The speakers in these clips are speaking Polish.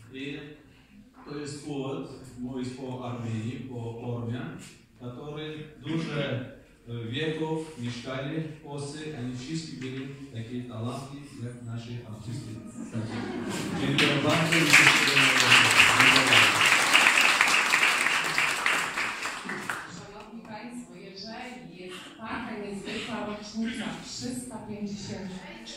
И to jest повод mówić po Armenii, po Ormian, которые dużo wieków mieszkali w Polsce, oni wszyscy byli takie talenty jak nasi artysty. Dziękuję bardzo i Szanowni Państwo, jeżeli jest taka niezwykła rocznica, 350,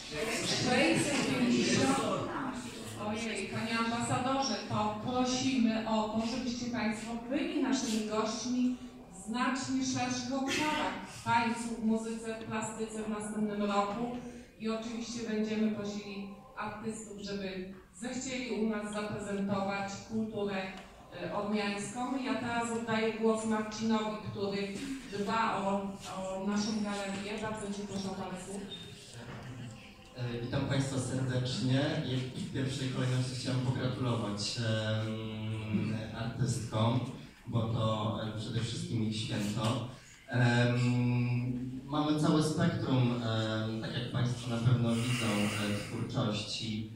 ojej, Panie Ambasadorze, to prosimy o to, żebyście Państwo byli naszymi gośćmi w znacznie szerszych obszarach, w tańcu, w muzyce, w plastyce w następnym roku i oczywiście będziemy prosili artystów, żeby zechcieli u nas zaprezentować kulturę ormiańską. Ja teraz oddaję głos Marcinowi, który dba o naszą galerię. Bardzo Cię proszę o parę słów. Witam Państwa serdecznie i w pierwszej kolejności chciałem pogratulować artystkom, bo to przede wszystkim ich święto. Mamy całe spektrum, tak jak Państwo na pewno widzą, twórczości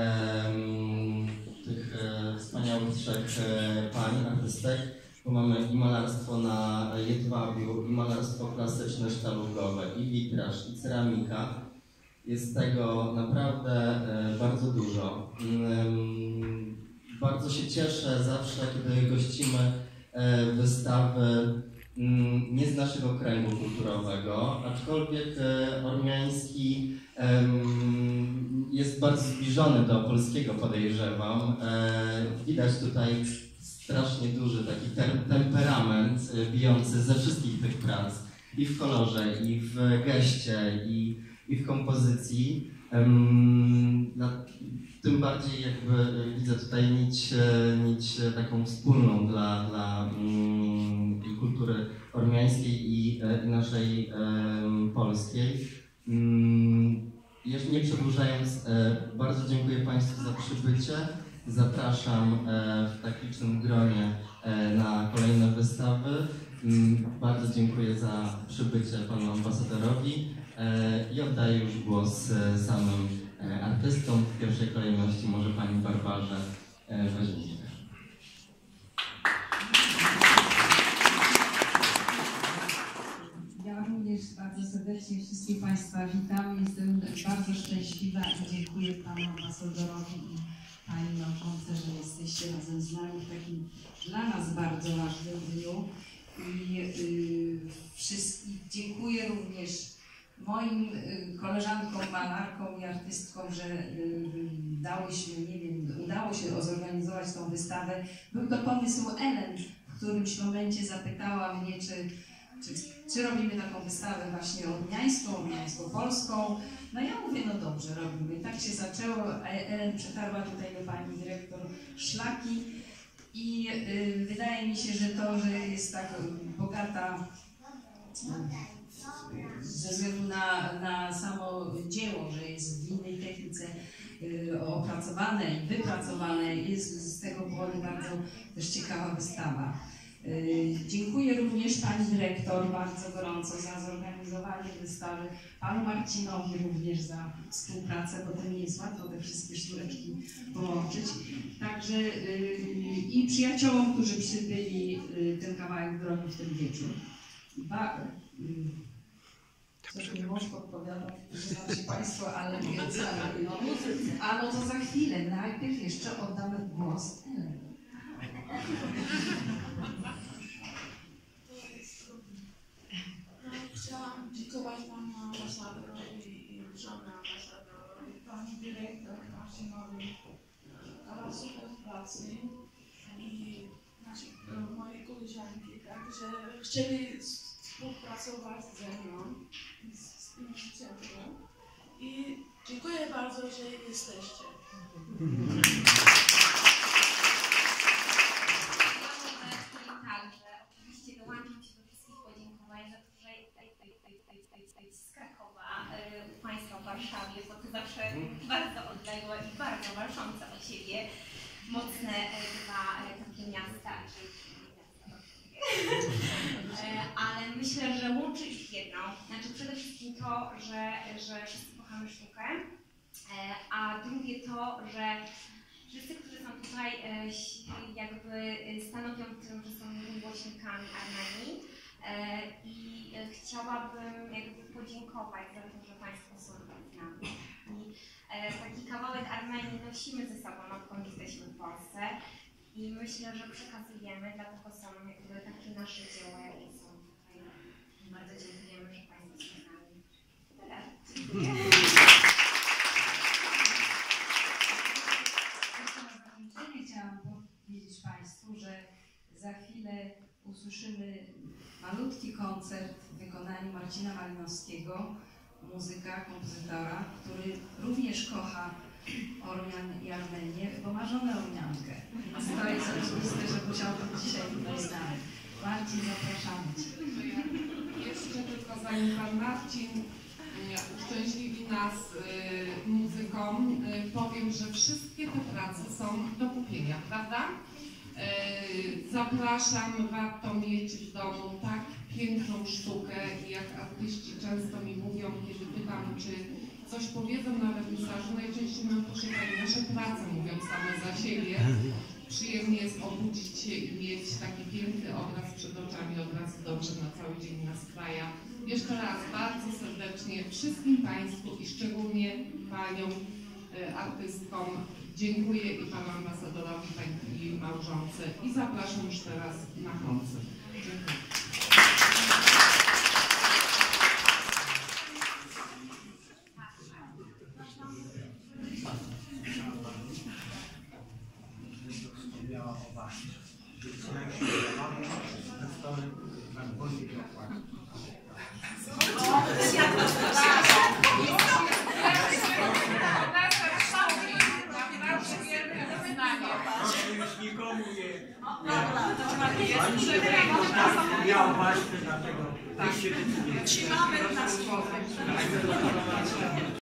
tych wspaniałych trzech pań artystek, bo mamy i malarstwo na jedwabiu, i malarstwo klasyczne sztalugowe, i witraż, i ceramika. Jest tego naprawdę bardzo dużo. Bardzo się cieszę zawsze, kiedy gościmy wystawy nie z naszego kręgu kulturowego, aczkolwiek ormiański jest bardzo zbliżony do polskiego, podejrzewam. Widać tutaj strasznie duży taki temperament bijący ze wszystkich tych prac, i w kolorze, i w geście, i w kompozycji. Tym bardziej jakby widzę tutaj nić taką wspólną dla i kultury ormiańskiej i naszej polskiej. Jeszcze nie przedłużając, bardzo dziękuję Państwu za przybycie. Zapraszam w tak licznym gronie na kolejne wystawy. Bardzo dziękuję za przybycie Panu Ambasadorowi i oddaję już głos samym artystom. W pierwszej kolejności może Pani Barbarze Woźniak. Ja również bardzo serdecznie wszystkich Państwa witam. Jestem bardzo szczęśliwa i dziękuję Panu Ambasadorowi i Pani Małżonce, że jesteście razem z nami w takim dla nas bardzo ważnym dniu. I dziękuję również moim koleżankom, malarkom i artystkom, że udało się zorganizować tą wystawę. Był to pomysł Ellen, w którymś momencie zapytała mnie, czy robimy taką wystawę właśnie ormiańską, ormiańsko-polską. No ja mówię, no dobrze, robimy. Tak się zaczęło. Ellen przetarła tutaj do pani dyrektor szlaki i wydaje mi się, że to, że jest tak bogata ze względu na samo dzieło, że jest w innej technice opracowane i wypracowane, jest z tego powodu bardzo też ciekawa wystawa. Dziękuję również Pani Dyrektor bardzo gorąco za zorganizowanie wystawy, Panu Marcinowi również za współpracę, bo to nie jest łatwo te wszystkie sznureczki połączyć. Także i przyjaciołom, którzy przybyli ten kawałek drogi w ten wieczór. Coś mi mąż podpowiada, że znaczy Państwo, ale więc, a no to za chwilę, najpierw jeszcze oddamy głos Ellen. Chciałam dziękować Panu Ambasadorowi i żonie Ambasadorowi, Pani Dyrektor Marcinowi za współpracę i moje koleżanki, także chcieli współpracować ze mną z tym centrum i dziękuję bardzo, że jesteście. Oczywiście dołączam się do wszystkich podziękowań za to, że z Krakowa, u Państwa w Warszawie, bo to zawsze bardzo odległe i bardzo walczące o siebie mocne dwa takie miasta. Ale myślę, że łączy ich jedno, znaczy przede wszystkim to, że wszyscy kochamy sztukę, a drugie to, że Wszyscy, którzy są tutaj, jakby stanowią tym, że są miłośnikami Armenii. I chciałabym jakby podziękować za to, że Państwo są z nami. I taki kawałek Armenii nosimy ze sobą, odkąd jesteśmy w Polsce. I myślę, że przekazujemy, dlatego są jakby takie nasze dzieła, jakie są tutaj. Bardzo dziękujemy, że Państwo są z nami. Tyle. Dziękuję. Jeszcze na zakończenie chciałam powiedzieć Państwu, że za chwilę usłyszymy malutki koncert w wykonaniu Marcina Malinowskiego, muzyka, kompozytora, który również kocha Ormian i Armenię, bo ma żonę Ormiankę. To jest oczywiste, że musiał być dzisiaj tutaj z nami. Marcin, zapraszamy Cię. Jeszcze tylko zanim Pan Marcin uszczęśliwi nas muzyką, powiem, że wszystkie te prace są do kupienia, prawda? Zapraszam, warto mieć w domu tak piękną sztukę i jak artyści często mi mówią, kiedy pytam, czy coś powiedzą na wernisażu, najczęściej mam proszę Pani, nasze prace mówią same za siebie. Przyjemnie jest obudzić się i mieć taki piękny obraz przed oczami, obraz dobrze na cały dzień nastraja. Jeszcze raz bardzo serdecznie wszystkim Państwu i szczególnie Paniom artystkom dziękuję i Panu ambasadorowi, Pani małżonce i zapraszam już teraz na koncert. Dziękuję. Miał właśnie dlatego. Trzymamy na słowo.